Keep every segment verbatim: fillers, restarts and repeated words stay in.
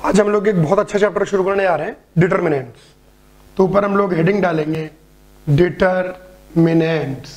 आज हम लोग एक बहुत अच्छा चैप्टर शुरू करने जा रहे हैं, डिटरमिनेंट्स। तो ऊपर हम लोग हेडिंग डालेंगे डिटरमिनेंट्स।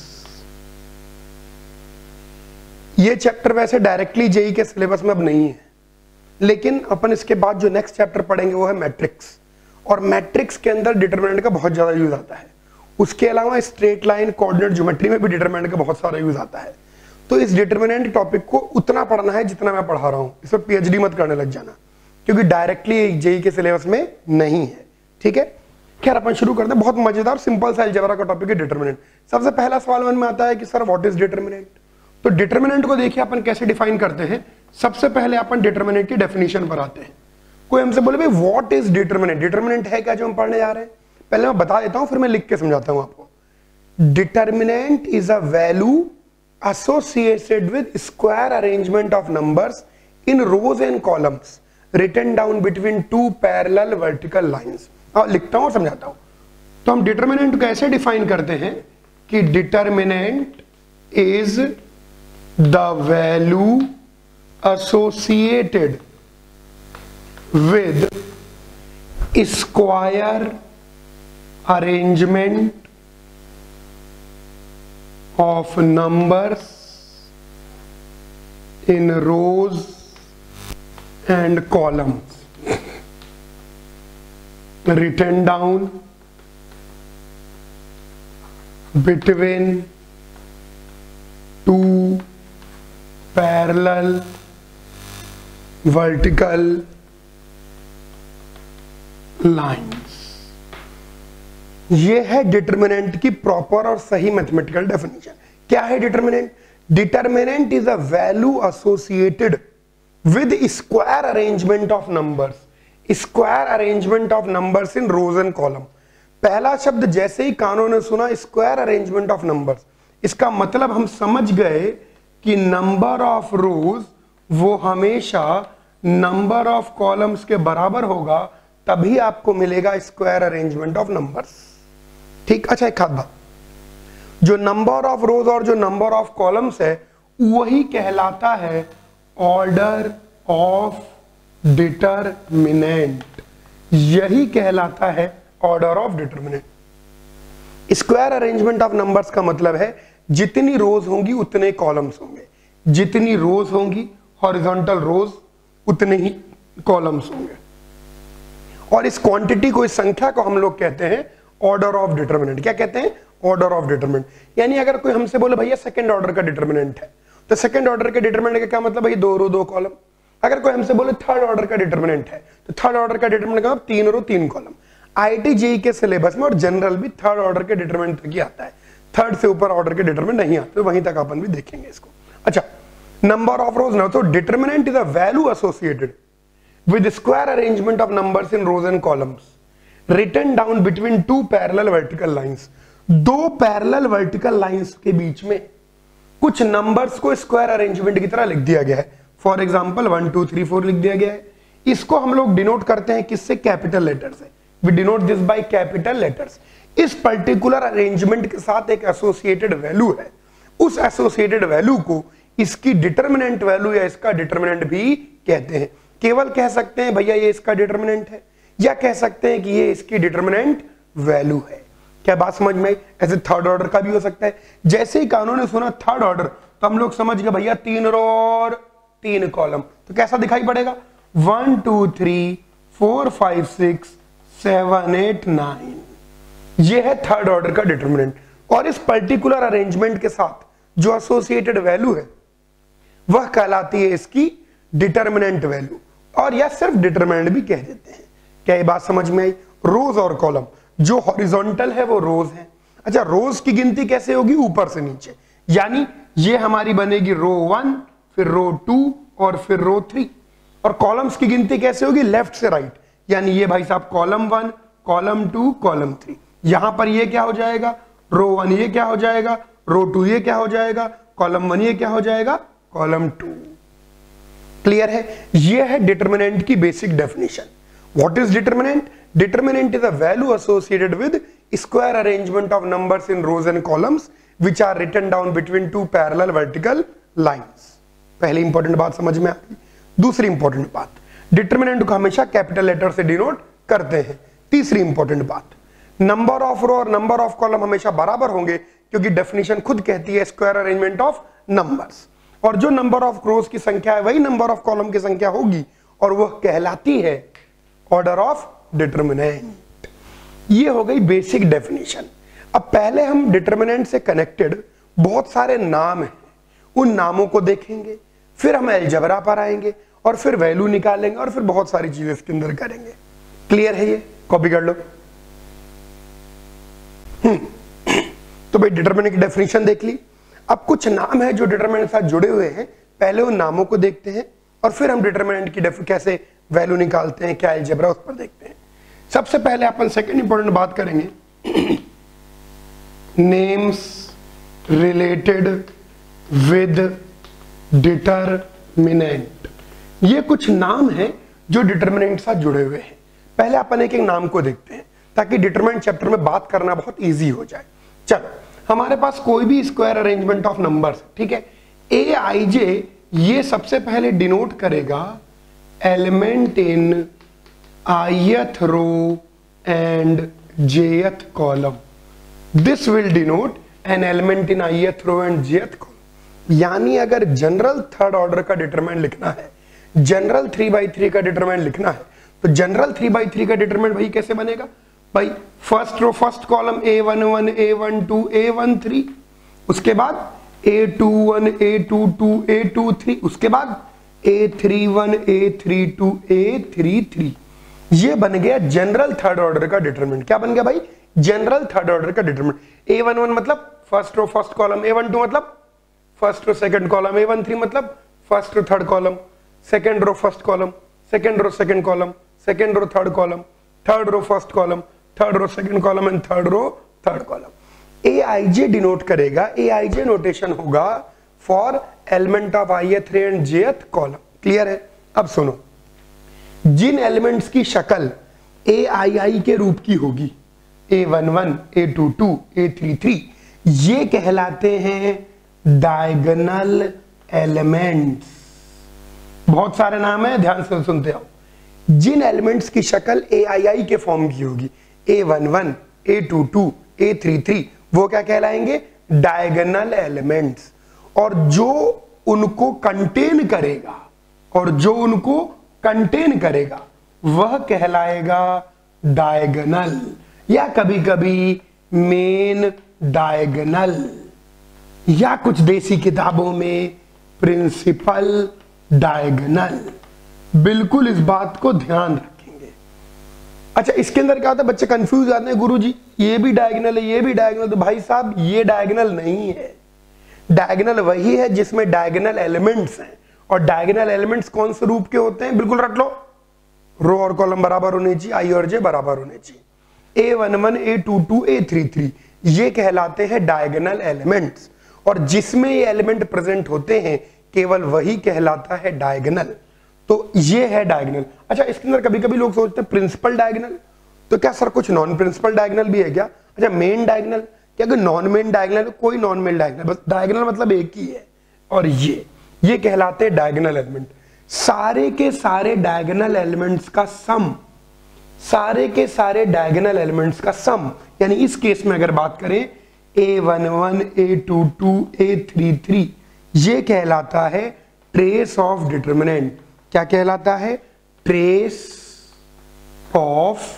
ये चैप्टर वैसे डायरेक्टली जेई के सिलेबस में अब नहीं है, लेकिन अपन इसके बाद जो नेक्स्ट चैप्टर पढ़ेंगे वो है मैट्रिक्स, और मैट्रिक्स के अंदर डिटरमिनेंट का बहुत ज्यादा यूज आता है। उसके अलावा स्ट्रेट लाइन कोऑर्डिनेट ज्योमेट्री में भी डिटरमिनेंट का बहुत सारा यूज आता है। तो इस डिटरमिनेंट टॉपिक को उतना पढ़ना है जितना मैं पढ़ा रहा हूं, इसमें पीएचडी मत करने लग जाना, क्योंकि डायरेक्टली जेई के सिलेबस में नहीं है। ठीक है, खैर अपन शुरू करते हैं। बहुत मजेदार सिंपल सा अलजेब्रा का टॉपिक है डिटरमिनेंट। सबसे पहला सवाल मन में आता है कि सर व्हाट इज डिटरमिनेंट। तो डिटरमिनेंट को देखिए अपन कैसे डिफाइन करते हैं। सबसे पहले अपन डिटरमिनेंट की डेफिनेशन पर आते हैं। कोई हमसे बोले भाई व्हाट इज डिटरमिनेंट, डिटरमिनेंट है क्या जो हम पढ़ने जा रहे हैं। पहले मैं बता देता हूं, फिर मैं लिख के समझाता हूं आपको। Determinant is a value associated with square arrangement of numbers in rows and columns written down between two parallel vertical lines। और लिखता हूं और समझाता हूं। तो हम डिटरमिनेंट कैसे डिफाइन करते हैं कि determinant is the value associated with square arrangement of numbers in rows and columns written down between two parallel vertical lines। ये है डिटरमिनेंट की प्रॉपर और सही मैथमेटिकल डेफिनेशन। क्या है determinant? Determinant is a value associated with square arrangement of numbers. Square arrangement of numbers in rows and column. पहला शब्द जैसे ही कानों ने सुना स्क्वायर अरेंजमेंट ऑफ नंबर्स, इसका मतलब हम समझ गए कि नंबर ऑफ रोज वो हमेशा नंबर ऑफ कॉलम्स के बराबर होगा, तभी आपको मिलेगा स्क्वायर अरेंजमेंट ऑफ नंबर्स। ठीक, अच्छा एक खास बात, जो नंबर ऑफ रोज और जो नंबर ऑफ कॉलम्स है वही कहलाता है ऑर्डर ऑफ डिटरमिनेंट। यही कहलाता है order of determinant. Square arrangement of numbers का मतलब है जितनी रोज होंगी उतने कॉलम्स होंगे, जितनी रोज होंगी हॉरिजॉन्टल रोज उतने ही कॉलम्स होंगे। और इस क्वांटिटी को, इस संख्या को हम लोग कहते हैं ऑर्डर ऑफ डिटरमिनेंट। क्या कहते हैं? Order of determinant. यानी अगर कोई हमसे बोले भैया सेकंड ऑर्डर का डिटरमिनेंट है, तो सेकंड ऑर्डर के डिटरमिनेंट का क्या मतलब? भाई दो रो दो कॉलम। अगर कोई हमसे बोले थर्ड ऑर्डर का डिटरमिनेंट है, तो थर्ड ऑर्डर का डिटरमिनेंट का मतलब तीन रो तीन कॉलम। आईआईटी जेईई के सिलेबस में और जनरल भी थर्ड ऑर्डर के डिटरमिनेंट तक ही आता है, थर्ड से ऊपर ऑर्डर के डिटरमिनेंट नहीं आते, तो वहीं तक अपन भी देखेंगे इसको। अच्छा, नंबर ऑफ रोज ना, तो determinant is a value associated with square arrangement of numbers in rows and columns written down between two parallel vertical lines। दो parallel vertical lines के बीच में कुछ numbers को square arrangement की तरह लिख दिया गया है। For example one two three four लिख दिया गया है। इसको हम लोग डिनोट करते हैं किससे? कैपिटल लेटर से। We denote this by capital letters। इस पर्टिकुलर अरेंजमेंट के साथ एक एसोसिएटेड वैल्यू है, उस एसोसिएटेड वैल्यू को इसकी डिटरमिनेंट वैल्यू या इसका डिटरमिनेंट भी कहते हैं। केवल कह सकते हैं भैया ये इसका डिटरमिनेंट है, या कह सकते हैं कि ये इसकी डिटरमिनेंट वैल्यू है। क्या बात समझ में आई? ऐसे थर्ड ऑर्डर का भी हो सकता है। जैसे ही कानून ने सुना थर्ड ऑर्डर, तो हम लोग समझ गए भैया तीन रो और तीन कॉलम। तो कैसा दिखाई पड़ेगा? One two three four five six seven eight nine. ये है थर्ड ऑर्डर का डिटरमिनेंट। और इस पर्टिकुलर अरेंजमेंट के साथ जो एसोसिएटेड वैल्यू है वह कहलाती है इसकी डिटरमिनेंट वैल्यू, और या सिर्फ डिटरमिनेंट भी कह देते हैं। क्या ये बात समझ में आई? रोज और कॉलम, जो हॉरिजॉन्टल है वो रोज है। अच्छा, रोज की गिनती कैसे होगी? ऊपर से नीचे। यानी ये हमारी बनेगी रो वन, फिर रो टू और फिर रो थ्री। और कॉलम्स की गिनती कैसे होगी? लेफ्ट से राइट। यानी ये भाई साहब column one, column two, column three. यहां पर ये क्या हो जाएगा? रो वन ये क्या हो जाएगा? रो टू ये क्या हो जाएगा? कॉलम वन ये क्या हो जाएगा? Column to. क्लियर है? यह है डिटरमिनेंट की basic definition. What is determinant? Determinant is a value associated with square arrangement of numbers in rows and columns which are written down between two parallel vertical lines. पहली important बात समझ में आ गई। दूसरी इंपॉर्टेंट बात, determinant को हमेशा कैपिटल लेटर से डिनोट करते हैं। तीसरी इंपॉर्टेंट बात, नंबर ऑफ रो और नंबर ऑफ कॉलम हमेशा बराबर होंगे, क्योंकि डेफिनेशन खुद कहती है स्क्वायर अरेंजमेंट ऑफ नंबर्स, और जो नंबर ऑफ रोज की संख्या है वही नंबर ऑफ कॉलम की संख्या होगी, और वह कहलाती है ऑर्डर ऑफ डिटरमिनेंट। ये हो गई बेसिक डेफिनेशन। अब पहले हम डिटरमिनेंट से कनेक्टेड बहुत सारे नाम हैं, उन नामों को देखेंगे, फिर हम अलजेब्रा पर आएंगे और फिर वैल्यू निकालेंगे और फिर बहुत सारी चीजें इसके अंदर करेंगे। क्लियर है? ये कॉपी कर लो। हम्म तो भाई डिटरमिनेंट की डेफिनेशन देख ली। अब कुछ नाम है जो डिटरमिनेंट के साथ जुड़े हुए हैं, पहले उन नामों को देखते हैं और फिर हम डिटरमिनेंट की कैसे वैल्यू निकालते हैं, क्या अलजेब्रा उस पर देखते हैं। सबसे पहले अपन सेकंड इंपॉर्टेंट बात करेंगे, नेम्स रिलेटेड विद डिटरमिनेंट। ये कुछ नाम हैं जो डिटरमिनेंट के साथ जुड़े हुए हैं। पहले अपन एक एक नाम को देखते हैं ताकि डिटरमिनेंट चैप्टर में बात करना बहुत इजी हो जाए। चलो, हमारे पास कोई भी स्क्वायर अरेंजमेंट ऑफ नंबर्स, ठीक है, ए आई जे, ये सबसे पहले डिनोट करेगा element in ith row and jth column. This will denote an element in ith row and jth column. यानी अगर जनरल थर्ड ऑर्डर का डिटरमिनेंट लिखना है, जनरल थ्री बाई थ्री का डिटरमिनेंट लिखना है, तो जनरल थ्री बाई थ्री का डिटरमिनेंट भाई कैसे बनेगा? भाई first row first column a one one A one two A one three, उसके बाद a two one A two two A two three, उसके बाद a three one A three two A three three. ये बन गया general third order का determinant. क्या बन गया भाई? जनरल थर्ड ऑर्डर का डिटरमिनेंट। ए वन वन मतलब first row first column, a one two मतलब first row second column, a one three मतलब first row third column, second row first column, second row second column, second row third column, third row first column, third row second column and third row third column. A I j denote करेगा, a I j notation होगा for element of ith row and jth column. Clear है? अब सुनो, जिन elements की शक्ल ए I आई के रूप की होगी, a one one A two two A three three, ये कहलाते हैं डायगोनल एलिमेंट्स। बहुत सारे नाम है, ध्यान से सुनते हो। जिन एलिमेंट्स की शक्ल ए आई आई के फॉर्म की होगी, a one one A two two A three three, वो क्या कहलाएंगे? Diagonal elements. और जो उनको कंटेन करेगा और जो उनको कंटेन करेगा वह कहलाएगा डायगोनल, या कभी कभी मेन डायगोनल, या कुछ देसी किताबों में प्रिंसिपल डायगोनल। बिल्कुल इस बात को ध्यान रखेंगे। अच्छा, इसके अंदर क्या होता है, बच्चे कंफ्यूज आते हैं, गुरुजी ये भी डायगोनल है ये भी डायगोनल। तो भाई साहब, ये डायगोनल नहीं है। डायगोनल वही है जिसमें डायगोनल एलिमेंट्स हैं। और डायगोनल एलिमेंट्स कौन से रूप के होते हैं? बिल्कुल रट लो, रो और कॉलम बराबर होने चाहिए, आई और जे बराबर होने चाहिए। A one one A two two A three three, ये कहलाते हैं डायगोनल एलिमेंट्स। और जिसमें ये एलिमेंट प्रेजेंट होते हैं केवल वही कहलाता है डायगोनल। तो ये है डायगोनल। अच्छा, इसके अंदर कभी कभी लोग सोचते हैं प्रिंसिपल डायगोनल, तो क्या सर कुछ नॉन प्रिंसिपल डायगोनल भी है क्या? अच्छा, मेन डायगोनल, क्या कोई नॉन मेन डायगोनल? कोई नॉन मेन डायगोनल, बस डायगोनल मतलब एक ही है। और ये ये कहलाते हैं डायगोनल एलिमेंट। सारे के सारे डायगोनल एलिमेंट्स का सम, सारे के सारे डायगोनल एलिमेंट्स का सम, यानी इस केस में अगर बात करें a one one A two two A three three, ये कहलाता है ट्रेस ऑफ डिटरमिनेंट। क्या कहलाता है? Trace of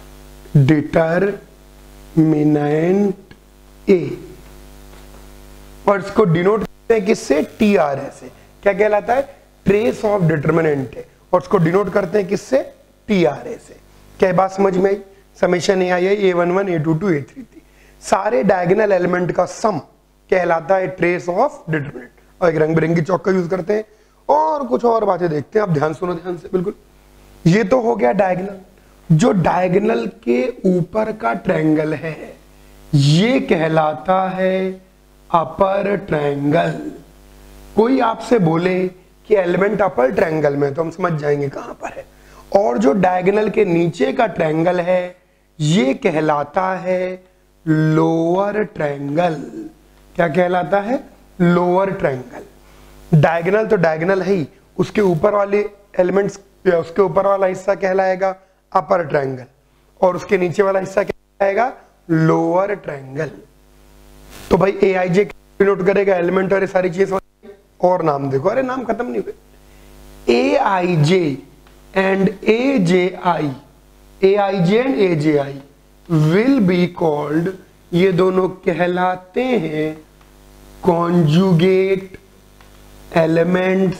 determinant a. और इसको डिनोट करते हैं किससे? टी आर ए से। क्या कहलाता है? Trace of determinant a. और इसको डिनोट करते हैं किससे? टी आर ए से। क्या बात समझ में आई? Summation a i a one one A two two A three three, सारे डायगोनल एलिमेंट का सम कहलाता है ट्रेस ऑफ डिटरमिनेंट। और एक रंग बिरंगी चौक का यूज करते हैं और कुछ और बातें देखते हैं। अब ध्यान सुनो ध्यान से, बिल्कुल। ये तो हो गया डायगोनल। जो डायगोनल के ऊपर का ट्रायंगल है ये कहलाता है अपर ट्रायंगल। कोई आपसे बोले कि एलिमेंट अपर ट्रायंगल में, तो हम समझ जाएंगे कहां पर है। और जो डायगोनल के नीचे का ट्रायंगल है ये कहलाता है लोअर ट्रायंगल। क्या कहलाता है? Lower triangle. डायगोनल तो डायगोनल है ही, उसके ऊपर वाले एलिमेंट्स तो उसके ऊपर वाला हिस्सा कहलाएगा अपर ट्रायंगल और उसके नीचे वाला हिस्सा कहलाएगा लोअर ट्रायंगल। तो भाई ए आई जे डिनोट करेगा एलिमेंट और ये सारी चीज। और नाम देखो, अरे नाम खत्म नहीं हुए। A I j and a J i, a I j and a J i will be called, ये दोनों कहलाते हैं conjugate elements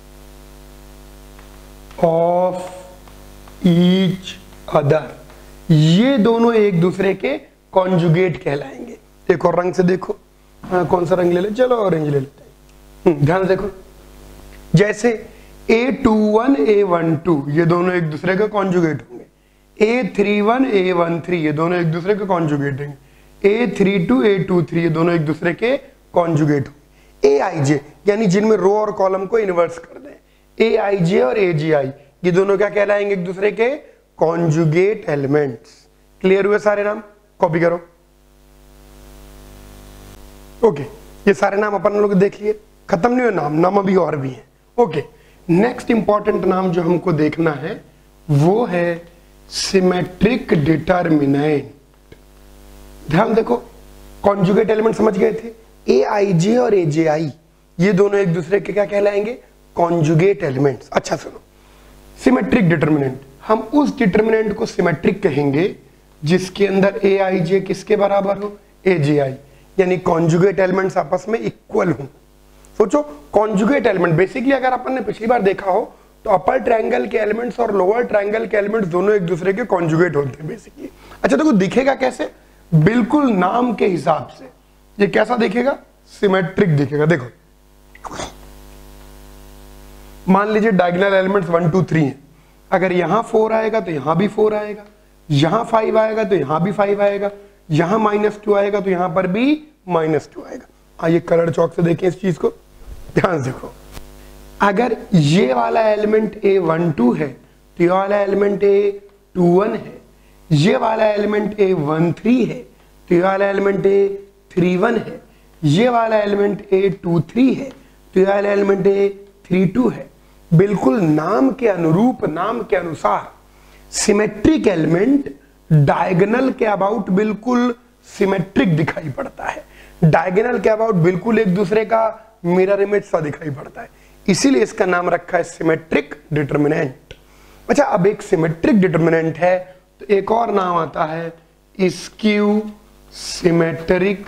of each other. ये दोनों एक दूसरे के कॉन्जुगेट कहलाएंगे। एक और रंग से देखो, हाँ कौन सा रंग ले ले, चलो ऑरेंज ले लेते हैं। ध्यान देखो, जैसे a two one A one two ये दोनों एक दूसरे के कॉन्जुगेट होंगे, a three one A one three ये दोनों एक दूसरे के कॉन्जुगेट होंगे, a three two A two three ये दोनों एक दूसरे के कॉन्जुगेट होंगे। ए आई जे यानी जिनमें रो और कॉलम को इन्वर्स कर दें, ए आई जे और ए जी आई ये दोनों क्या कहलाएंगे एक दूसरे के कॉन्जुगेट एलिमेंट्स। क्लियर हुए सारे नाम? कॉपी करो। ओके, ये सारे नाम अपन लोग देख लिए, खत्म नहीं हुए नाम, नाम अभी और भी हैं। ओके, नेक्स्ट इंपॉर्टेंट नाम जो हमको देखना है वो है सिमेट्रिक डिटरमिनेंट। ध्यान देखो, कॉन्जुगेट एलिमेंट समझ गए थे, ए आई जे और ए जे आई ये दोनों एक दूसरे के क्या कहलाएंगे? Conjugate elements. अच्छा सुनो, सिमेट्रिक डिटरमिनेंट, हम उस डिटरमिनेंट को सिमेट्रिक कहेंगे जिसके अंदर ए आई जे किसके बराबर हो? ए जे आई, यानी कॉन्जुगेट एलिमेंट्स आपस में इक्वल हो। सोचो, कॉन्जुगेट एलिमेंट बेसिकली अगर अपन ने पिछली बार देखा हो तो अपर ट्रायंगल के एलिमेंट्स और लोअर ट्रायंगल के एलिमेंट्स दोनों एक दूसरे के कॉन्जुगेट होते हैं बेसिकली। अच्छा देखो, दिखेगा कैसे? बिल्कुल नाम के हिसाब से। ये कैसा दिखेगा? सिमेट्रिक दिखेगा। देखो, मान लीजिए diagonal elements one two three हैं, अगर यहां फोर आएगा तो यहां भी फोर आएगा, यहां फाइव आएगा तो यहां भी फाइव आएगा, यहां माइनस टू आएगा तो यहां पर भी माइनस टू आएगा। आइए कलर चौक से देखें इस चीज को, ध्यान से देखो। अगर ये वाला एलिमेंट ए वन टू है तो ये वाला एलिमेंट ए टू वन है, ये वाला एलिमेंट ए वन थ्री है तो ये वाला एलिमेंट ए थ्री वन है, ये वाला एलिमेंट ए टू थ्री है तो ये वाला एलिमेंट ए थ्री टू है। बिल्कुल नाम के अनुरूप, नाम के अनुसार सिमेट्रिक एलिमेंट डायगोनल के अबाउट बिल्कुल सिमेट्रिक दिखाई पड़ता है, डायगोनल के अबाउट बिल्कुल एक दूसरे का मिरर इमेज सा दिखाई पड़ता है, इसीलिए इसका नाम रखा है सिमेट्रिक डिटरमिनेंट। अच्छा, अब एक सिमेट्रिक डिटरमिनेंट है तो एक और नाम आता है स्क्यू सिमेट्रिक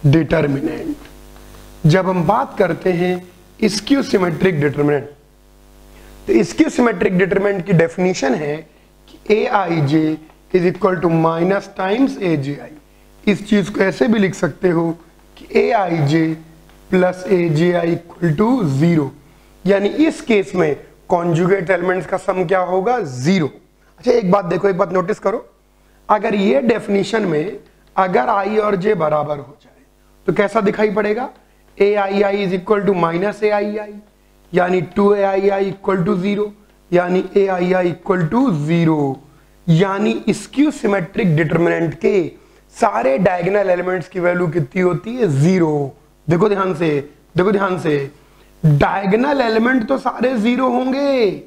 डिटरमिनेंट। जब हम बात करते हैं स्क्यू सिमेट्रिक डिटरमिनेंट, तो स्क्यू सिमेट्रिक डिटरमिनेंट की डेफिनेशन है कि A I J is equal to minus times A J I. इस चीज को ऐसे भी लिख सकते हो कि A I J plus A J I equal to zero, यानी इस केस में कॉन्जुगेट एलिमेंट्स का सम क्या होगा? जीरो। अच्छा एक बात देखो, एक बात नोटिस करो, अगर ये डेफिनेशन में अगर आई और जे बराबर हो जाए तो कैसा दिखाई पड़ेगा? A I I is equal to minus A I I, यानी two A I I equal to zero, यानी A I I equal to zero. यानी स्क्यू सिमेट्रिक डिटरमिनेंट के सारे डायगोनल एलिमेंट्स की वैल्यू कितनी होती है? जीरो। देखो ध्यान से, देखो ध्यान से, डायगोनल एलिमेंट तो सारे जीरो होंगे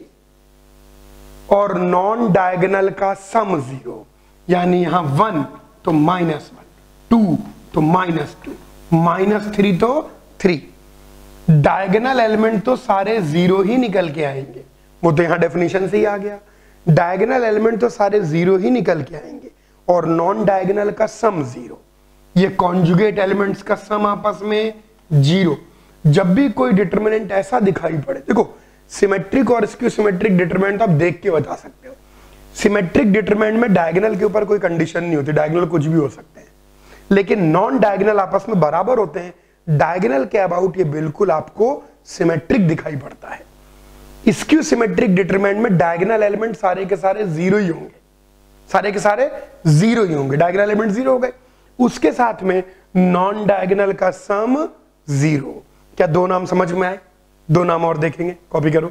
और नॉन डायगोनल का सम जीरो, यानी यहां वन तो माइनस वन, टू तो माइनस टू, माइनस थ्री तो थ्री। डायगोनल एलिमेंट तो सारे जीरो ही निकल के आएंगे, वो तो यहां डेफिनेशन से ही आ गया। डायगोनल एलिमेंट तो सारे जीरो ही निकल के आएंगे और नॉन डायगोनल का सम जीरो। ये कॉन्जुगेट एलिमेंट्स का सम आपस में जीरो। जब भी कोई डिटरमिनेंट ऐसा दिखाई पड़े, देखो सिमेट्रिक और स्क्यू सिमेट्रिक डिटरमिनेंट आप देख के बता सकते हो। सिमेट्रिक डिटरमिनेंट में डायगोनल के ऊपर कोई कंडीशन नहीं होती, डायगोनल कुछ भी हो सकते हैं, लेकिन नॉन डायगोनल आपस में बराबर होते हैं। डायगोनल के अबाउट ये बिल्कुल आपको सिमेट्रिक दिखाई पड़ता है। स्क्यू सिमेट्रिक डिटरमिनेंट में डायगोनल एलिमेंट सारे के सारे जीरो ही होंगे, सारे के सारे जीरो ही होंगे, डायगोनल एलिमेंट जीरो हो गए, उसके साथ में नॉन डायगोनल का सम जीरो। क्या दो नाम समझ में आए? दो नाम और देखेंगे, कॉपी करो।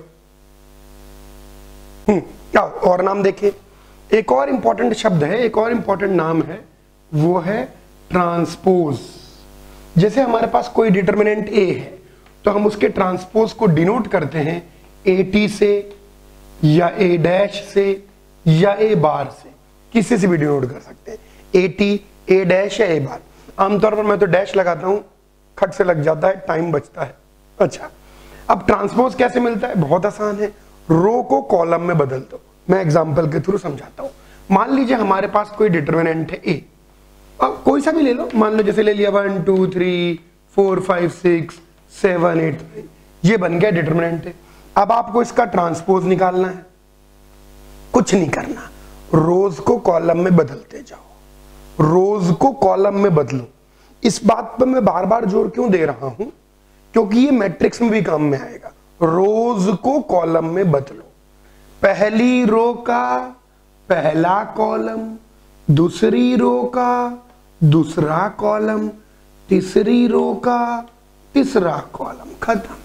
हम्म क्या और नाम देखिए, एक और इंपॉर्टेंट शब्द है, एक और इंपॉर्टेंट नाम है, वो है ट्रांसपोज। जैसे हमारे पास कोई डिटरमिनेंट ए है तो हम उसके ट्रांसपोज को डिनोट करते हैं ए टी से, या ए डैश से या ए बार से, किसी से भी डिनोट कर सकते हैं, ए टी, ए डैश या ए बार। आमतौर पर मैं तो डैश लगाता हूं, खट से लग जाता है, टाइम बचता है। अच्छा, अब ट्रांसपोज कैसे मिलता है? बहुत आसान है, रो को कॉलम में बदल दो। मैं एग्जांपल के थ्रू समझाता हूं। मान लीजिए हमारे पास कोई डिटरमिनेंट है ए, अब कोई सा भी ले लो, मान लो जैसे ले लिया one two three four five six seven eight, ये बन गया डिटरमिनेंट है। अब आपको इसका ट्रांसपोज निकालना है, कुछ नहीं करना, रोज को कॉलम में बदलते जाओ, रोज को कॉलम में बदलो। इस बात पर मैं बार बार जोर क्यों दे रहा हूं? क्योंकि ये मैट्रिक्स में भी काम में आएगा। रोज को कॉलम में बदलो, पहली रो का पहला कॉलम, दूसरी रो का दूसरा कॉलम, तीसरी रो का तीसरा कॉलम, खत्म।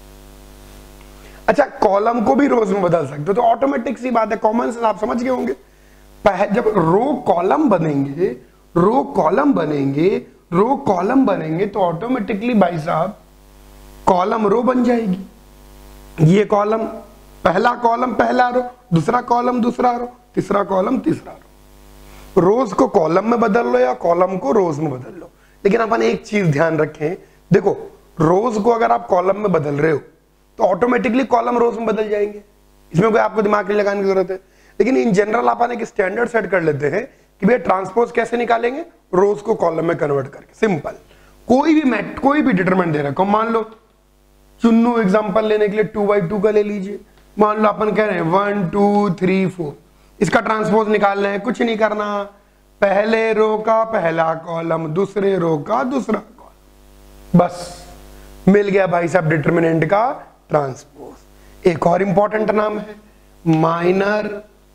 अच्छा, कॉलम को भी रोज में बदल सकते हो, तो ऑटोमेटिक सी बात है, कॉमन सेंस आप समझ गए होंगे। जब रो कॉलम बनेंगे, रो कॉलम बनेंगे, रो कॉलम बनेंगे तो ऑटोमेटिकली भाई साहब कॉलम रो बन जाएगी। ये कॉलम, पहला कॉलम पहला रो, दूसरा कॉलम दूसरा रो, तीसरा कॉलम तीसरा रो। रोज को कॉलम में बदल लो या कॉलम को रोज में बदल लो, लेकिन अपन एक चीज ध्यान रखें, देखो रोज को अगर आप कॉलम में बदल रहे हो तो ऑटोमेटिकली कॉलम रोज में बदल जाएंगे, इसमें कोई आपको दिमाग नहीं लगाने की जरूरत है। लेकिन इन जनरल अपन एक स्टैंडर्ड सेट कर लेते हैं कि भैया ट्रांसपोज कैसे निकालेंगे, रोज को कॉलम में कन्वर्ट करके। सिंपल, कोई भी मैट कोई भी डिटरमिनेंट दे रखा, मान लो चुन्नू एग्जांपल लेने के लिए टू बाई टू का ले लीजिए। मान लो अपन कह रहे हैं वन टू थ्री फोर, इसका ट्रांसपोज निकालना है, कुछ नहीं करना, पहले रो का पहला कॉलम, दूसरे रो का दूसरा कॉलम, बस मिल गया भाई साहब डिटरमिनेंट का ट्रांसपोज। एक और इंपॉर्टेंट नाम है माइनर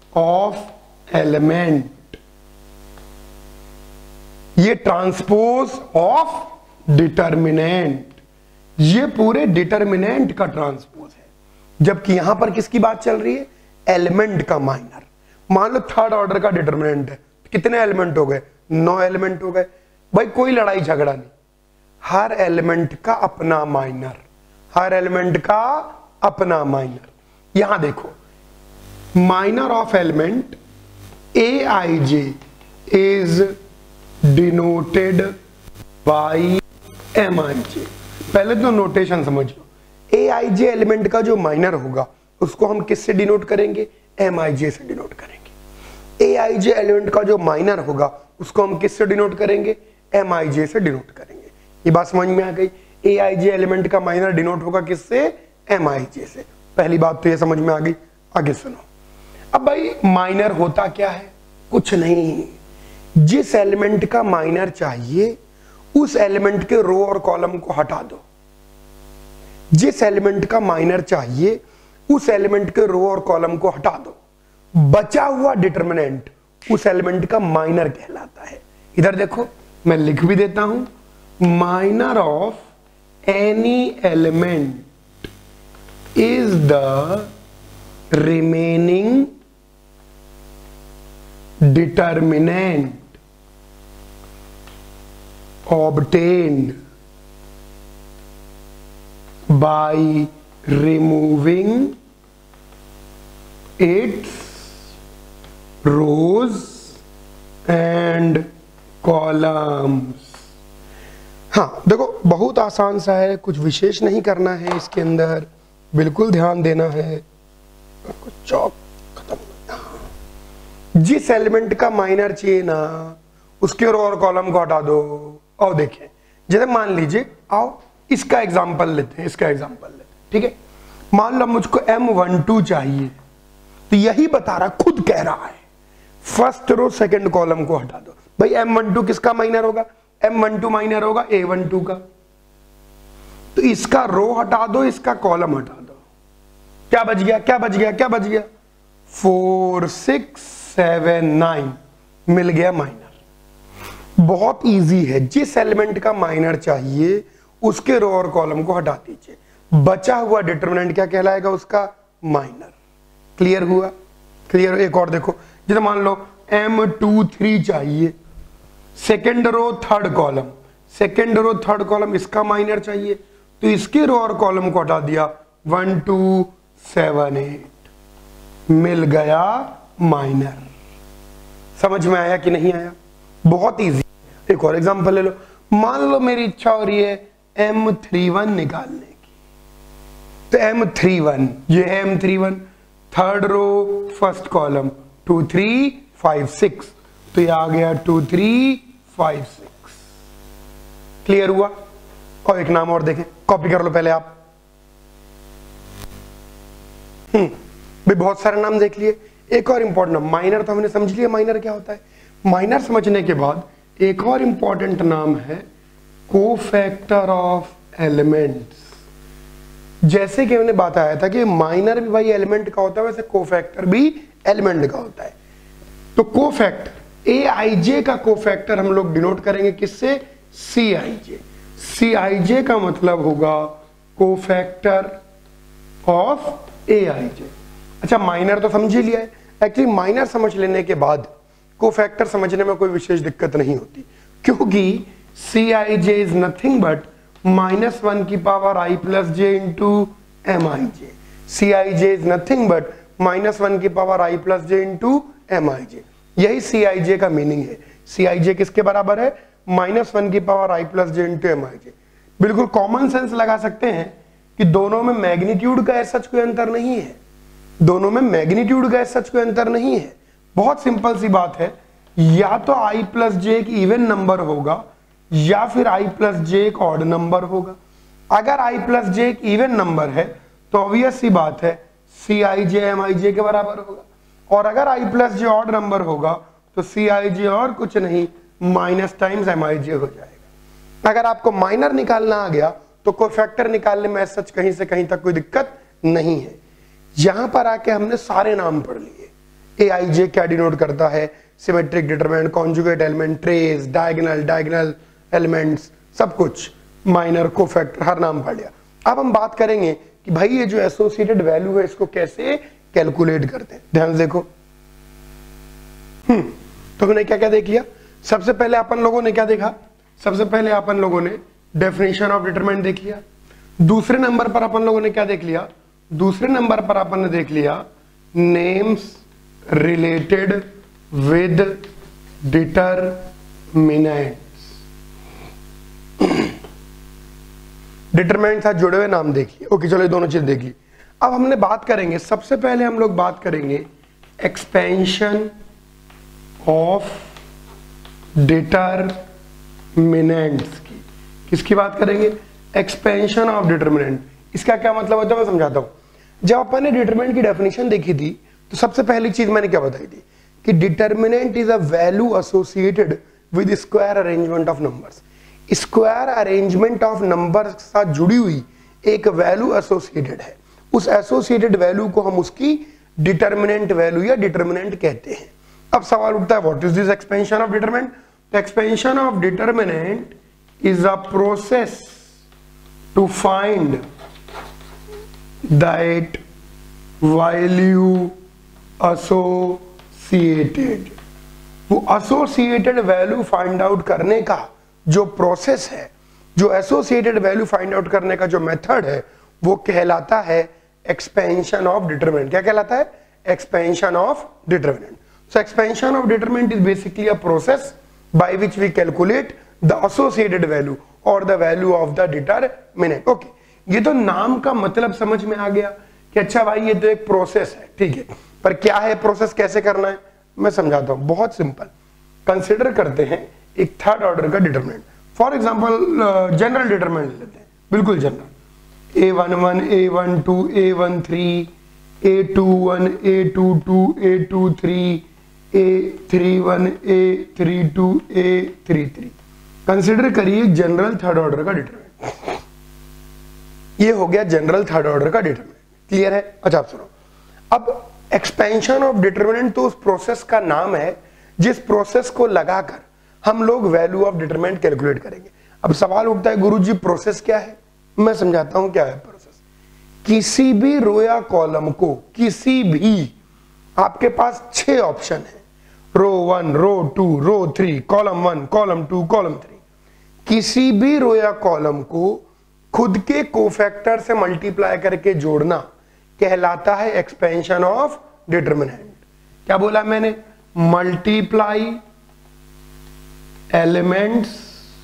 ऑफ एलिमेंट, ये ट्रांसपोज ऑफ डिटरमिनेंट, ये पूरे डिटरमिनेंट का ट्रांसपोज है। जबकि यहां पर किसकी बात चल रही है? एलिमेंट का माइनर। मान लो थर्ड ऑर्डर का डिटरमिनेंट है, कितने एलिमेंट हो गए? नौ एलिमेंट हो गए। भाई कोई लड़ाई झगड़ा नहीं, हर एलिमेंट का अपना माइनर, हर एलिमेंट का अपना माइनर। यहां देखो, minor of element A I J is denoted by M I J. पहले तो नोटेशन समझ लो, ए आई जे एलिमेंट का जो माइनर होगा उसको हम किससे डिनोट करेंगे? एम आई जे से डिनोट करेंगे। ए आई जे एलिमेंट का जो माइनर होगा उसको हम किससे डिनोट करेंगे? एम आई जे से डिनोट करेंगे। ये बात समझ में आ गई? ए आई जे एलिमेंट का माइनर डिनोट होगा किससे? एम आई जे से। पहली बात तो ये समझ में आ गई। आगे सुनो, अब भाई माइनर होता क्या है? कुछ नहीं, जिस एलिमेंट का माइनर चाहिए उस एलिमेंट के रो और कॉलम को हटा दो। जिस एलिमेंट का माइनर चाहिए उस एलिमेंट के रो और कॉलम को हटा दो, बचा हुआ डिटरमिनेंट उस एलिमेंट का माइनर कहलाता है। इधर देखो मैं लिख भी देता हूं, minor of any element is the remaining determinant obtained by removing its rows and columns। हाँ देखो, बहुत आसान सा है, कुछ विशेष नहीं करना है इसके अंदर, बिल्कुल ध्यान देना है। चौक खत्म। जिस एलिमेंट का माइनर चाहिए ना उसके रो और कॉलम को हटा दो। और देखिए, जैसे मान लीजिए, आओ इसका एग्जांपल लेते हैं, इसका एग्जांपल लेते हैं, ठीक है। मान लो मुझको एम वन टू चाहिए, तो यही बता रहा, खुद कह रहा है फर्स्ट रो सेकंड कॉलम को हटा दो। भाई एम वन टू किसका माइनर होगा? एम वन टू माइनर होगा ए वन टू का, तो इसका रो हटा दो, इसका कॉलम हटा दो। क्या बच गया? क्या बच गया? क्या बच गया? फोर सिक्स सेवन नाइन, मिल गया माइनर। बहुत इजी है, जिस एलिमेंट का माइनर चाहिए उसके रो और कॉलम को हटा दीजिए, बचा हुआ डिटरमिनेंट क्या कहलाएगा? उसका माइनर। क्लियर हुआ? क्लियर। एक और देखो, जैसे मान लो एम टू थ्री चाहिए, second row third column, second row third column इसका माइनर चाहिए, तो इसके रो और कॉलम को हटा दिया, वन टू सेवन एट। मिल गया माइनर। समझ में आया कि नहीं आया? बहुत इजी। एक और एग्जांपल ले लो। मान लो मेरी इच्छा हो रही है एम थ्री वन निकालने की, तो एम थ्री वन, ये है M three one, third row first column, two three five six, तो ये आ गया two three five six. Clear हुआ? और एक नाम और देखें, कॉपी कर लो पहले आप। हम्म भाई बहुत सारे नाम देख लिए। एक और इंपॉर्टेंट नाम, माइनर तो हमने समझ लिया माइनर क्या होता है। माइनर समझने के बाद एक और इंपॉर्टेंट नाम है कोफैक्टर ऑफ एलिमेंट्स। जैसे कि हमने बताया था कि माइनर भी भाई एलिमेंट का होता है, वैसे कोफैक्टर भी एलिमेंट का होता है। तो कोफैक्टर ए आई जे का कोफैक्टर हम लोग डिनोट करेंगे किससे? सी आई जे। सी आई जे का मतलब होगा कोफैक्टर ऑफ ए आई जे। अच्छा माइनर तो समझ ही लिया है। एक्चुअली माइनर समझ लेने के बाद कोफैक्टर समझने में कोई विशेष दिक्कत नहीं होती, क्योंकि C I J is nothing but minus one की power I plus J into M I J. C I J is nothing but minus one की power I plus J into M I J. यही C I जे का meaning है। सी I जे किसके बराबर है? Minus one की power I plus J into M I J. बिल्कुल common sense लगा सकते हैं कि दोनों में मैग्नीट्यूड का सच कोई अंतर नहीं है। दोनों में मैग्नीट्यूड का सच कोई अंतर नहीं है। बहुत सिंपल सी बात है, या तो आई प्लस जे एक इवन नंबर होगा या फिर आई प्लस जे एक ऑड नंबर होगा। अगर आई प्लस जे एक इवन नंबर है तो ऑब्वियस सी बात है सी आई जे एम आई जे के बराबर होगा, और अगर I plus J odd number होगा तो सी आई जे और कुछ नहीं minus times M I J हो जाएगा। अगर आपको माइनर निकालना आ गया तो कोफैक्टर निकालने में सच कहीं से कहीं तक कोई दिक्कत नहीं है। यहां पर आके हमने सारे नाम पढ़ लिए। ए आई जे क्या डिनोट करता है? Symmetric determinant, conjugate element, trace, diagonal, diagonal elements, सब कुछ, माइनर, कोफैक्टर, हर नाम पढ़ लिया। अब हम बात करेंगे कि भाई ये जो एसोसिएटेड वैल्यू है इसको कैसे कैलकुलेट करते हैं। ध्यान से देखो। हम्म तो हमने क्या क्या देख लिया? सबसे पहले अपन लोगों ने क्या देखा? सबसे पहले अपन लोगों ने डेफिनेशन ऑफ डिटरमिनेंट देख लिया। दूसरे नंबर पर अपन लोगों ने क्या देख लिया? दूसरे नंबर पर अपन ने देख लिया names related with determinants. Determinant था जुड़े हुए नाम देख लिए। ओके चलो ये दोनों चीज देख ली। अब हमने बात करेंगे, सबसे पहले हम लोग बात करेंगे एक्सपेंशन ऑफ डिटरमिनेंट्स की। किसकी बात करेंगे? Expansion of determinant. इसका क्या मतलब होता है मैं समझाता हूं। जब अपन ने डिटरमिनेंट की डेफिनेशन देखी थी तो सबसे पहली चीज मैंने क्या बताई थी कि determinant is a value associated with square arrangement of numbers. Square arrangement of numbers के साथ जुड़ी हुई एक वैल्यू एसोसिएटेड है। उस एसोसिएटेड वैल्यू को हम उसकी डिटरमिनेंट वैल्यू या डिटरमिनेंट कहते हैं। अब सवाल उठता है what is this expansion of determinant? The expansion of determinant is a process to find that value associated. वो एसोसिएटेड वैल्यू फाइंड आउट करने का जो प्रोसेस है, जो एसोसिएटेड वैल्यू फाइंड आउट करने का जो मेथड है, वो कहलाता है एक्सपेंशन ऑफ डिटरमिनेंट। क्या कहलाता है? Expansion of determinant. So expansion of determinant is basically a process by which we calculate the associated value और the value of the determinant. Okay, ये तो नाम का मतलब समझ में आ गया कि अच्छा भाई ये तो एक प्रोसेस है, ठीक है, पर क्या है प्रोसेस, कैसे करना है, मैं समझाता हूं। बहुत सिंपल। कंसिडर करते हैं एक थर्ड ऑर्डर का determinant. For example general determinant लेते हैं, बिल्कुल general. A one one, A one two, A one three, A two one, A two two, A two three, A three one, A three two, A three three. Consider करिए general third order का determinant. ये हो गया general third order का determinant. Clear है? अच्छा आप सुनो। अब एक्सपेंशन ऑफ डिटरमिनेंट तो उस प्रोसेस का नाम है जिस प्रोसेस को लगाकर हम लोग वैल्यू ऑफ डिटरमिनेंट कैलकुलेट करेंगे। अब सवाल उठता है गुरुजी प्रोसेस क्या है? मैं समझाता हूं क्या है प्रोसेस। किसी भी रो या कॉलम को, किसी भी, आपके पास छह ऑप्शन है, row one, row two, row three, column one, column two, column three. किसी भी रो या कॉलम को खुद के कोफैक्टर से मल्टीप्लाई करके जोड़ना कहलाता है एक्सपेंशन ऑफ डिटर्मिनेंट। क्या बोला मैंने? Multiply elements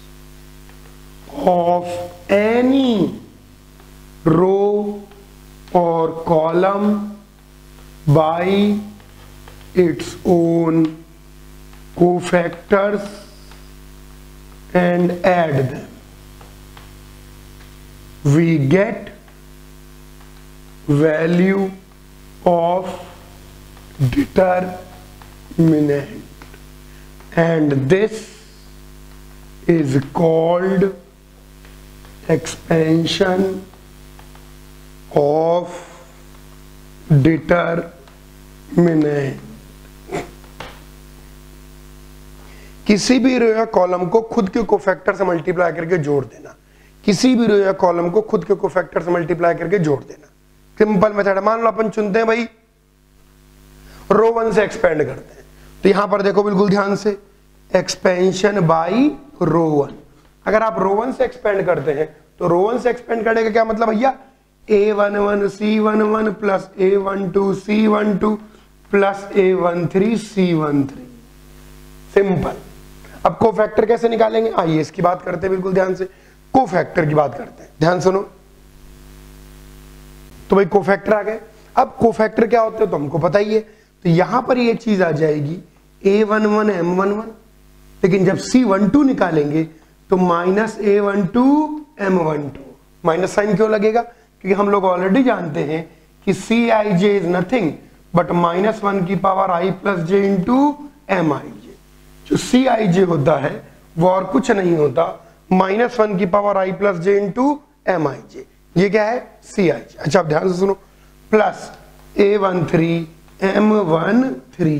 of any row और column by its own cofactors and add them. We get value of determinant, and this is called expansion of determinant. किसी भी रो या कॉलम को खुद के कोफैक्टर से मल्टीप्लाई करके जोड़ देना, किसी भी रो या कॉलम को खुद के कोफैक्टर से मल्टीप्लाई करके जोड़ देना। सिंपल मेथड है। मान लो अपन चुनते हैं भाई रो वन से एक्सपेंड करते हैं, तो यहां पर देखो बिल्कुल ध्यान से, एक्सपेंशन बाई रो वन। अगर आप रो वन से एक्सपेंड करते हैं तो रो वन से एक्सपेंड करने का क्या मतलब भैया? A one one C one one plus A one two C one two plus A one three C one three. Simple. अब कोफैक्टर कैसे निकालेंगे? आइए इसकी बात करते हैं, बिल्कुल ध्यान से कोफैक्टर की बात करते हैं, ध्यान सुनो। तो भाई कोफैक्टर आ गए। अब कोफैक्टर क्या होते हैं तो हमको पता ही है, तो यहां पर ये चीज आ जाएगी A one one M one one, लेकिन जब सी वन टू निकालेंगे तो minus A one two M one two. Minus sign क्यों लगेगा? क्योंकि हम लोग ऑलरेडी जानते हैं कि C I J is nothing but minus one की power I plus J into M I J. जो सी आई जे होता है वो और कुछ नहीं होता, माइनस वन की power I plus J into M I J. ये क्या है? सी आई जे। अच्छा अब ध्यान से सुनो, plus A one three M one three.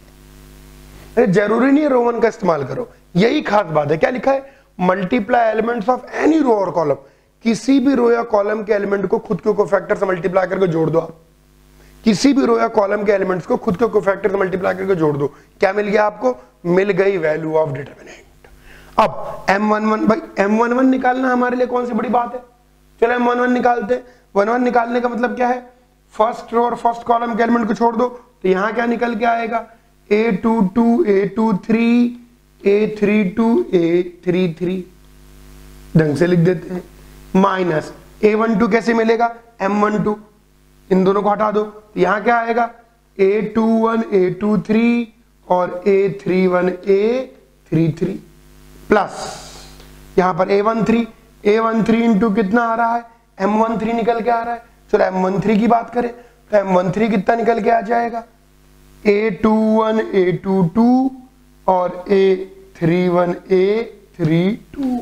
जरूरी नहीं है रो वन का इस्तेमाल करो, यही खास बात है। क्या लिखा है? Multiply elements of any row और कॉलम। किसी भी रो या कॉलम के एलिमेंट को खुद के कोफैक्टर से मल्टीप्लाई करके जोड़ दो आप। किसी भी रो या कॉलम के एलिमेंट्स को खुद के कोफैक्टर से मल्टीप्लाई करके जोड़ दो। क्या मिल गया आपको? मिल गई वैल्यू ऑफ डिटरमिनेंट। अब एम वन वन, भाई एम वन वन निकालना हमारे लिए कौन सी बड़ी बात है? चलो एम वन वन निकालते हैं। वन वन निकालने का मतलब क्या है? फर्स्ट रो और फर्स्ट कॉलम के एलिमेंट को छोड़ दो, तो यहां क्या निकल के आएगा? A two two A two three A three two A three three. ढंग से लिख देते हैं। माइनस ए वन टू कैसे मिलेगा? एम वन टू, इन दोनों को हटा दो, यहां क्या आएगा? A two one A two three और A three one A three three plus यहां पर A one three, A one three into कितना आ रहा है? एम वन थ्री निकल के आ रहा है। चलो एम वन थ्री की बात करें तो एम वन थ्री कितना निकल के आ जाएगा? A two one A two two और A three one A three two.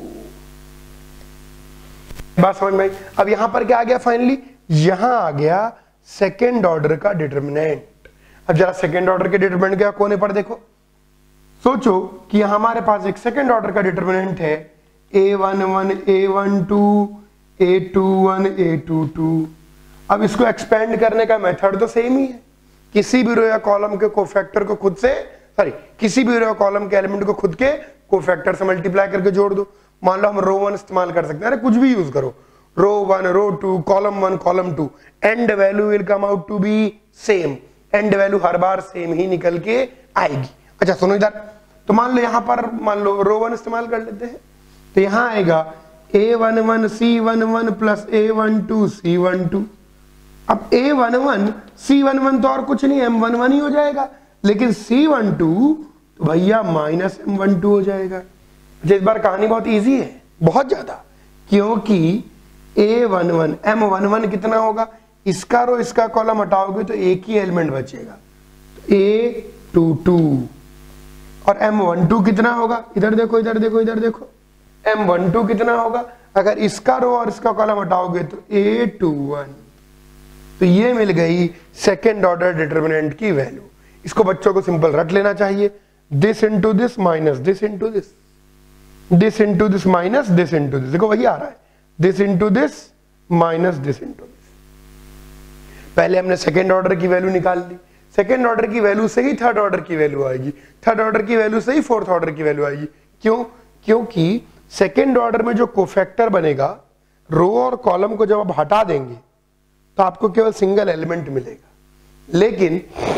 बात समझ में आई? अब यहां पर क्या आ गया फाइनली? यहां आ गया सेकेंड ऑर्डर का डिटरमिनेंट। अब जरा सेकेंड ऑर्डर के डिटरमिनेंट क्या कोने पर देखो, सोचो कि हमारे पास एक सेकेंड ऑर्डर का डिटरमिनेंट है A one one A one two A two one A two two. अब इसको एक्सपेंड करने का मेथड तो सेम ही है। किसी भी रो या कॉलम के कोफैक्टर को खुद से, सॉरी किसी भी रो या कॉलम के एलिमेंट को खुद के कोफैक्टर से मल्टीप्लाई करके जोड़ दो। मान लो हम रो वन इस्तेमाल कर सकते हैं, अरे कुछ भी यूज करो, row one row two column one column two, and value will come out to be same. And value हर बार सेम ही निकल के आएगी। अच्छा सुनो इधर, तो मान लो यहां पर मान लो रो वन इस्तेमाल कर लेते हैं, तो यहां आएगा A one one C one one plus A one two C one two. अब A one one C one one तो और कुछ नहीं एम वन वन ही हो जाएगा, लेकिन सी वन टू तो भैया माइनस एम वन टू हो जाएगा। इस बार कहानी बहुत इजी है, बहुत ज्यादा, क्योंकि A one one M one one कितना होगा? इसका रो इसका कॉलम हटाओगे तो एक ही एलिमेंट बचेगा, ए टू टू। और एम वन टू कितना होगा? इधर देखो इधर देखो इधर देखो, एम वन टू कितना होगा? अगर इसका रो और इसका कॉलम हटाओगे तो ए टू वन। तो ये मिल गई सेकेंड ऑर्डर डिटरमिनेंट की वैल्यू। इसको बच्चों को सिंपल रट लेना चाहिए, this into this minus this into this, this into this minus this into this. देखो वही आ रहा है, this into this minus this into this. पहले हमने सेकेंड ऑर्डर की वैल्यू निकाल ली, सेकेंड ऑर्डर की वैल्यू से ही थर्ड ऑर्डर की वैल्यू आएगी, थर्ड ऑर्डर की वैल्यू से ही फोर्थ ऑर्डर की वैल्यू आएगी। क्यों? क्योंकि सेकेंड ऑर्डर में जो कोफैक्टर बनेगा, रो और कॉलम को जब आप हटा देंगे तो आपको केवल सिंगल एलिमेंट मिलेगा, लेकिन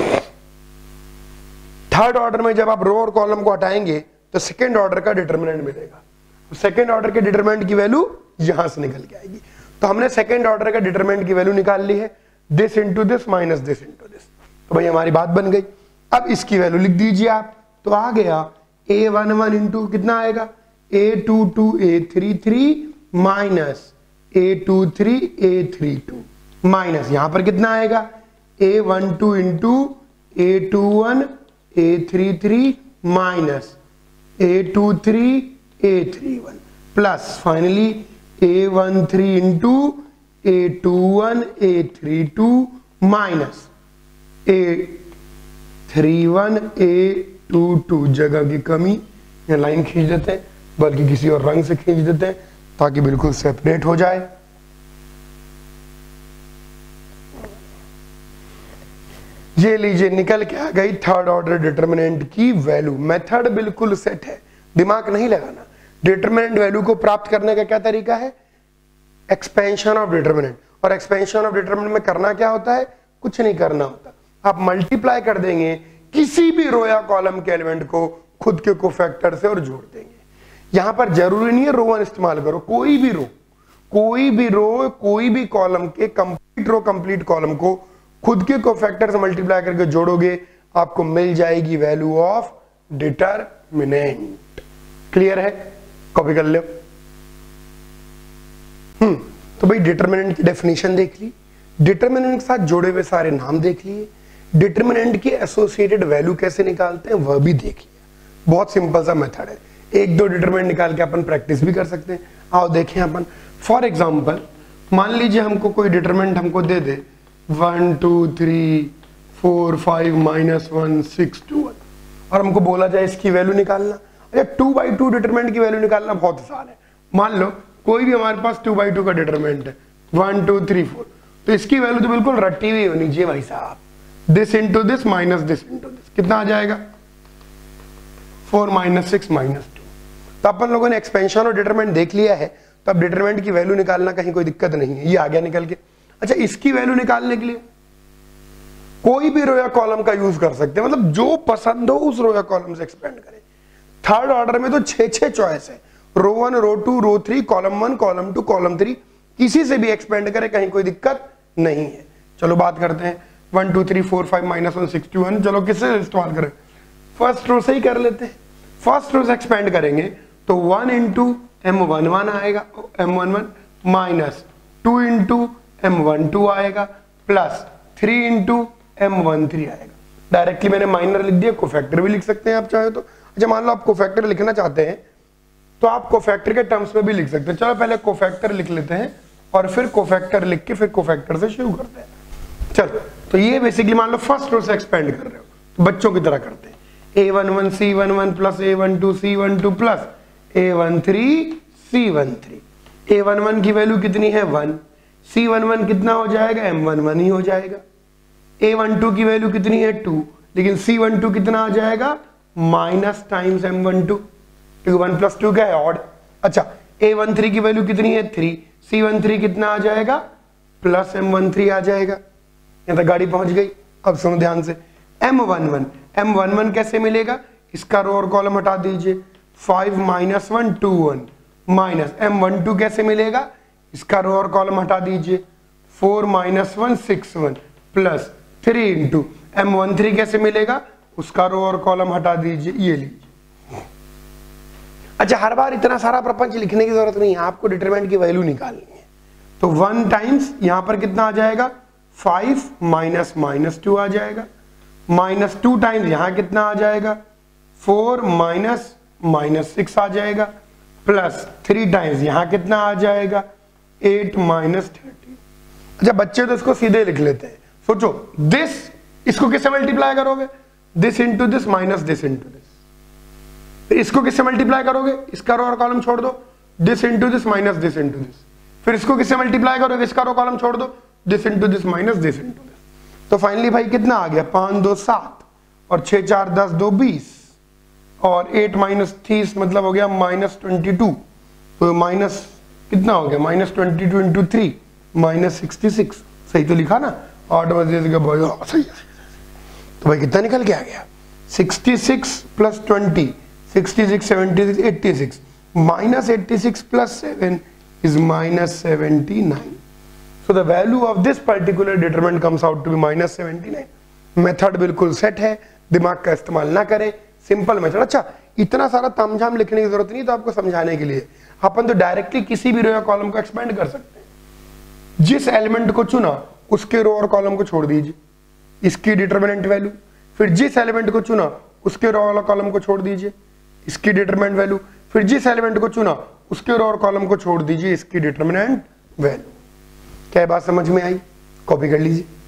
थर्ड ऑर्डर में जब आप रो और कॉलम को हटाएंगे तो सेकेंड ऑर्डर का डिटरमिनेंट मिलेगा। सेकेंड ऑर्डर के डिटरमिनेंट की वैल्यू यहां से निकल के आएगी। तो हमने सेकेंड ऑर्डर का डिटरमिनेंट की वैल्यू निकाल ली है, this into this minus this into this. तो भाई हमारी बात बन गई। अब इसकी वैल्यू लिख दीजिए आप, तो आ गया ए वन वन इंटू कितना आएगा, A two two A three three minus A two three A three two minus यहां पर कितना आएगा, A one two into A two one A three three minus A two three A three one plus finally A one three into A two one A three two minus A three one A two two. जगह की कमी, या line खींच देते हैं, बल्कि किसी और रंग से खींच देते हैं ताकि बिल्कुल सेपरेट हो जाए। ये लीजिए निकल के आ गई थर्ड ऑर्डर डिटरमिनेंट की वैल्यू। मेथड बिल्कुल सेट है, दिमाग नहीं लगाना। डिटरमिनेंट वैल्यू को प्राप्त करने का क्या तरीका है, एक्सपेंशन ऑफ डिटरमिनेंट। और एक्सपेंशन ऑफ डिटरमिनेंट में करना क्या होता है, कुछ नहीं करना होता, आप मल्टीप्लाई कर देंगे किसी भी रो या कॉलम के एलिमेंट को खुद के कोफैक्टर से और जोड़ देंगे। यहां पर जरूरी नहीं है रो वन इस्तेमाल करो, कोई भी रो कोई भी रो कोई भी कॉलम के कंप्लीट रो कंप्लीट कॉलम को खुद के कोफैक्टर से मल्टीप्लाई करके जोड़ोगे, आपको मिल जाएगी वैल्यू ऑफ डिटरमिनेंट। क्लियर है, कॉपी कर लो। हम्म तो भाई डिटरमिनेंट की डेफिनेशन देख ली, डिटरमिनेंट के साथ जोड़े हुए सारे नाम देख लिए, डिटरमिनेंट की एसोसिएटेड वैल्यू कैसे निकालते हैं वह भी देख लिया। बहुत सिंपल सा मेथड है, एक दो डिटरमिनेंट निकाल के अपन प्रैक्टिस भी कर सकते हैं। आओ देखें अपन। फॉर एग्जांपल मान लीजिए हमको कोई डिटरमिनेंट हमको दे दे one two three four five minus one six two one, और हमको बोला जाए इसकी वैल्यू निकालना। अच्छा, टू बाई टू डिटरमिनेंट की वैल्यू निकालना बहुत आसान है। मान लो कोई भी हमारे पास टू बाई टू का डिटरमिनेंट है वन टू थ्री फोर, तो इसकी वैल्यू तो बिल्कुल रटी हुई होनी चाहिए भाई साहब। This into this minus this into this कितना आ जाएगा, four minus six minus two. तो अपन लोगों ने एक्सपेंशन और डिटरमिनेंट देख लिया है, तो अब डिटरमिनेंट की वैल्यू निकालना कहीं कोई दिक्कत नहीं है, ये आ गया निकल के। अच्छा, इसकी वैल्यू निकालने के लिए कोई भी रो या कॉलम का यूज कर सकते हैं, मतलब जो पसंद हो उस रो या कॉलम से एक्सपेंड करें। थर्ड ऑर्डर में तो छह छह चॉइस है, row one row two row three column one column two column three, किसी से भी एक्सपेंड करें, कहीं कोई दिक्कत नहीं है। चलो बात करते हैं one two three four five minus one six two one. चलो किससे इस्तेमाल करें, फर्स्ट रो से ही कर लेते हैं। फर्स्ट रो से एक्सपेंड करेंगे तो one into M one one आएगा, M one one minus two into M one two आएगा plus three into M one three आएगा। डायरेक्टली मैंने माइनर लिख दिया, कोफैक्टर भी लिख सकते हैं आप चाहे तो। अच्छा, मान लो आप कोफैक्टर लिखना चाहते हैं तो आप कोफैक्टर के टर्म्स में भी लिख सकते हैं। चलो पहले कोफैक्टर लिख लेते हैं और फिर कोफैक्टर लिख के फिर कोफैक्टर से शुरू करते हैं। चलो, तो ये बेसिकली मान लो फर्स्ट रो से एक्सपेंड कर रहे हो तो बच्चों की तरह करते हैं। A one one C one one plus A one two C one two plus A one three C one three. A one one की वैल्यू कितनी है, वन। सी वन वन कितना हो जाएगा, एम वन वन ही हो जाएगा। A one two की वैल्यू कितनी है, टू, लेकिन सी वन टू कितना आ जाएगा, minus times M one two, क्योंकि वन प्लस टू क्या है, ऑड। अच्छा, ए वन थ्री की वैल्यू कितनी है, थ्री, सी वन थ्री कितना आ जाएगा, प्लस एम वन थ्री आ जाएगा। यहां तक गाड़ी पहुंच गई। अब सुनो ध्यान से, M one one, M one one कैसे मिलेगा, इसका रो और कॉलम हटा दीजिए, five minus one two one minus M one two कैसे मिलेगा, इसका रो और कॉलम हटा दीजिए, four minus one six one plus three into M one three कैसे मिलेगा, उसका रो और कॉलम हटा दीजिए, ये लीजिए। अच्छा, हर बार इतना सारा प्रपंच लिखने की जरूरत नहीं है, आपको डिटरमिनेंट की वैल्यू निकालनी है। तो वन टाइम्स यहां पर कितना आ जाएगा, फाइव माइनस माइनस टू आ जाएगा, माइनस टू टाइम्स यहां कितना आ जाएगा, फोर माइनस माइनस सिक्स आ जाएगा प्लस थ्री टाइम्स यहां कितना आ जाएगा, एट माइनस थर्टी। अच्छा, बच्चे तो इसको सीधे लिख लेते हैं। सोचो, दिस इसको किससे मल्टीप्लाई करोगे, this into this minus this into this. इसको किससे मल्टीप्लाई करोगे, इसका रो और कॉलम छोड़ दो, this into this minus this into this. फिर इसको किससे मल्टीप्लाई करोगे, इसका रो कॉलम छोड़ दो, this into this minus this into this. तो फाइनली भाई कितना आ गया, पांच दो सात और छह चार दस दो बीस और एट माइनस तीस मतलब हो गया माइनस ट्वेंटी टू। तो माइनस कितना हो गया, minus twenty two into three minus sixty six. सही तो लिखा ना, आठ बजे का भाई सही है। तो भाई कितना निकल के आ गया, sixty six plus twenty, sixty six, seventy six, eighty six, minus eighty six plus seven is minus seventy-nine. So the value of this particular determinant comes out to be minus seventy-nine. Method बिल्कुल set है, दिमाग का इस्तेमाल ना करें, simple method. अच्छा, इतना सारा तामझाम लिखने की जरूरत नहीं तो आपको समझाने के लिए, अपन तो डायरेक्टली किसी भी रो या कॉलम को एक्सपेंड कर सकते हैं। जिस एलिमेंट को चुना उसके रो और कॉलम को छोड़ दीजिए, इसकी डिटरमिनेंट वैल्यू, फिर जिस एलिमेंट को चुना उसके रो वाला कॉलम को छोड़ दीजिए, इसकी डिटरमिनेंट वैल्यू, फिर जिस एलिमेंट को चुना उसके रो और कॉलम को छोड़ दीजिए, इसकी डिटरमिनेंट वैल्यू। क्या बात समझ में आई? कॉपी कर लीजिए।